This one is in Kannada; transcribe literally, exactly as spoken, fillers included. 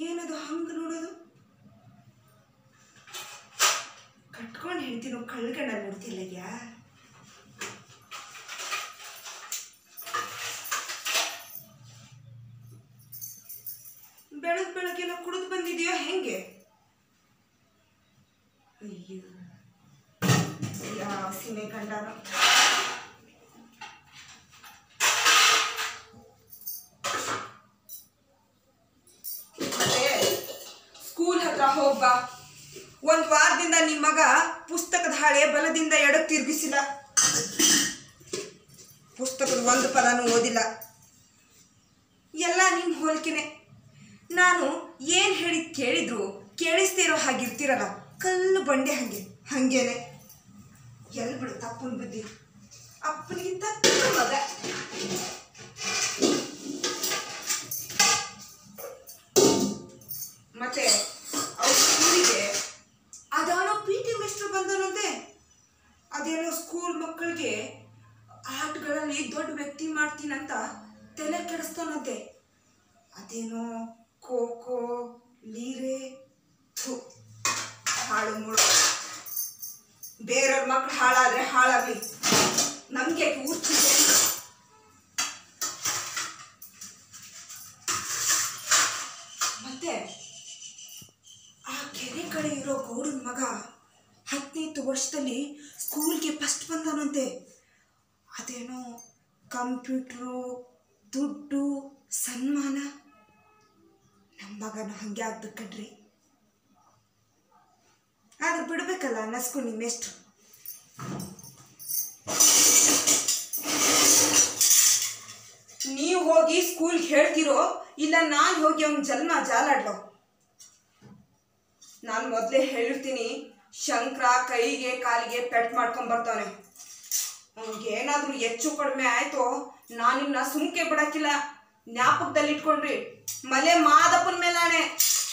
ಏನದು ಹಂಗೆ ನೋಡೋದು? ಕಟ್ಕೊಂಡು ಹೆಂಡ್ತಿನೋ ಕಳ್ಗಣ್ಣ ನೋಡ್ತಿಲ್ಲಯ್ಯ. ಬೆಳಗ್ ಬೆಳಗ್ಗೆಲ್ಲ ಕುಡಿದು ಬಂದಿದೆಯೋ ಹೆಂಗೆ? ಅಯ್ಯೋ ಯಾವ ಸಿನೆ ಕಂಡಾನೋ. ಮತ್ತೆ ಸ್ಕೂಲ್ ಹತ್ರ ಹೋಗ್ಬಾ. ಒಂದ್ ವಾರದಿಂದ ನಿಮ್ಮ ಮಗ ಪುಸ್ತಕದ ಹಾಳೆ ಬಲದಿಂದ ಎಡಕ್ಕೆ ತಿರುಗಿಸಿಲ್ಲ. ಪುಸ್ತಕದ ಒಂದು ಪದನೂ ಓದಿಲ್ಲ. ಎಲ್ಲ ನಿಮ್ಮ ಹೋಲಿಕೆನೆ. ನಾನು ಏನು ಹೇಳಿದ್ ಕೇಳಿದ್ರು ಕೇಳಿಸ್ತಿರೋ ಹಾಗಿರ್ತಿರಲ್ಲ, ಕಲ್ಲು ಬಂಡೆ ಹಂಗೆ ಹಂಗೇನೆ. ಎಲ್ಲಿ ಬಿಡು ತಪ್ಪನ್ ಬುದ್ಧಿ. ಅಪ್ಪನಿಗಿಂತ ಮಗ. ಮತ್ತೆ ಅವ್ರ ಸ್ಕೂಲಿಗೆ ಅದಾನೋ ಪಿ ಟಿ ಮಿಸ್ಟರ್ ಬಂದನಂತೆ. ಅದೇನೋ ಸ್ಕೂಲ್ ಮಕ್ಕಳಿಗೆ ಆಟಗಳಲ್ಲಿ ದೊಡ್ಡ ವ್ಯಕ್ತಿ ಮಾಡ್ತೀನಂತ ತಲೆ ಕೆಡಿಸ್ತಾನಂತೆ. ಅದೇನೋ ಖೋ ಖೋ ಲೀರೆ ಥು ಹಾಳು ಮುಳು. ಬೇರೆಯವ್ರ ಮಕ್ಕಳು ಹಾಳಾದ್ರೆ ಹಾಳಾಗ್ಲಿ, ನಮ್ಗೆ ಊರ್ತಿದೆ. ಮತ್ತೆ ಆ ಕೆರೆ ಕಡೆ ಇರೋ ಗೌಡನ ಮಗ ಹದಿನೈದು ವರ್ಷದಲ್ಲಿ ಸ್ಕೂಲ್ಗೆ ಫಸ್ಟ್ ಬಂದನಂತೆ. ಅದೇನೋ ಕಂಪ್ಯೂಟ್ರು ದುಡ್ಡು ಸನ್ಮಾನ. ನಮ್ಮ ಮಗನ ಹಂಗೆ ಆಗ್ಬೇಕು ಕಣ್ರಿ. ಆದ್ರೆ ಬಿಡ್ಬೇಕಲ್ಲ ನಸ್ಕು ನಿಮ್ಮೆಷ್ಟು. ನೀವು ಹೋಗಿ ಸ್ಕೂಲ್ಗೆ ಹೇಳ್ತಿರೋ ಇಲ್ಲ ನಾನು ಹೋಗಿ ಅವ್ನ ಜನ್ಮ ಜಾಲಾಡ್ಲೋ? ನಾನು ಮೊದಲೇ ಹೇಳಿರ್ತೀನಿ, ಶಂಕರ ಕೈಗೆ ಕಾಲಿಗೆ ಪೆಟ್ ಮಾಡ್ಕೊಂಡ್ ಬರ್ತಾನೆ. ಅವ್ನಿಗೆ ಏನಾದ್ರೂ ಹೆಚ್ಚು ಕಡಿಮೆ ಆಯ್ತು ನಾನಿನ್ನ ಸುಮ್ಕೆ ಬಿಡಕ್ಕಿಲ್ಲ. ಜ್ಞಾಪಕದಲ್ಲಿ ಇಟ್ಕೊಂಡ್ರಿ. ಮಲೆ ಮಾದಪ್ಪನ ಮೇಲಾಣೆ.